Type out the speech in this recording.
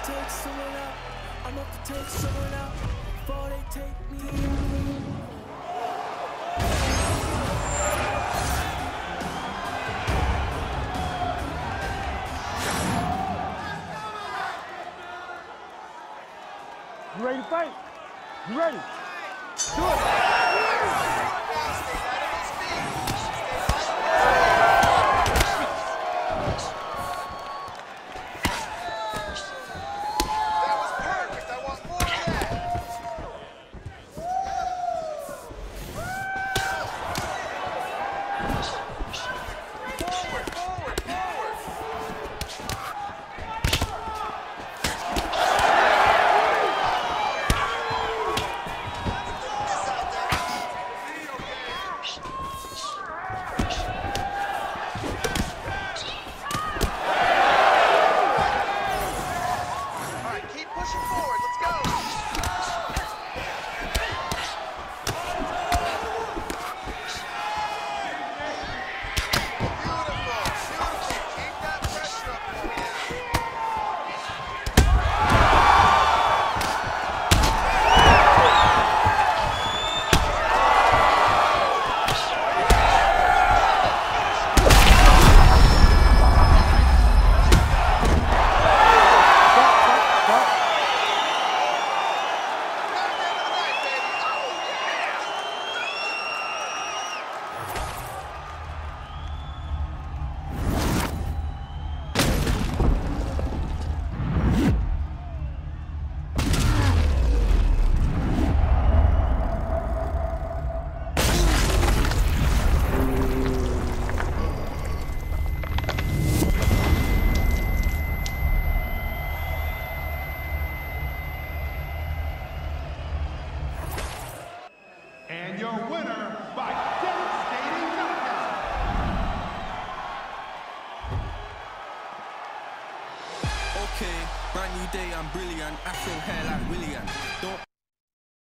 take someone out. I'm up to take someone out before they take me. You ready to fight? You ready? Do it! And your winner by devastating knockout. Okay, brand new day, I'm brilliant. Afro hair like William. Don't